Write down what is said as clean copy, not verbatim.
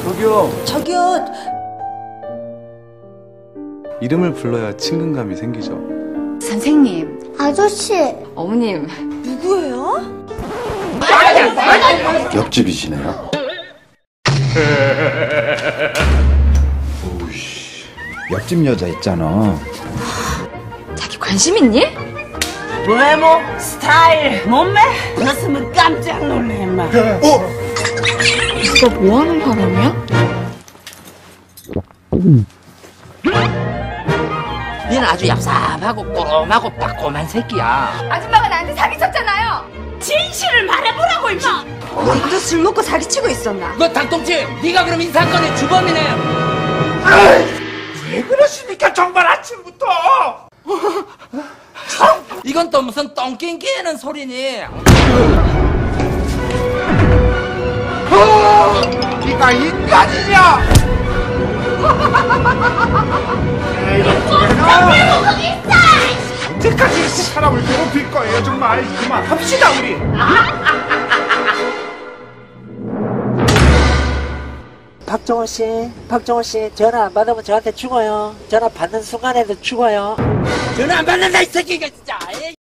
저기요. 이름을 불러야 친근감이 생기죠. 선생님, 아저씨. 어머님. 누구예요? 옆집이시네요. 오우씨, 옆집 여자 있잖아. 자기 관심 있니? 외모, 스타일, 몸매 봤으면 깜짝 놀래 인마. 너 뭐하는 사람이야? 니는 아주 얍삽하고 꼬롬하고 빠꼼한 새끼야. 아줌마가 나한테 사기쳤잖아요. 진실을 말해보라고 임마. 너도 술 먹고 사기치고 있었나? 그 닭똥집, 네가 그럼 이 사건의 주범이네. 왜 그러십니까 정말 아침부터. 이건 또 무슨 똥깽끼에는 소리니? 네가 인간이냐? 언제까지 사람을 괴롭힐 거예요 정말. 그만합시다 우리. 박정호 씨, 전화 안 받으면 저한테 죽어요. 전화 받는 순간에도 죽어요. 전화 안 받는다 이 새끼가 진짜.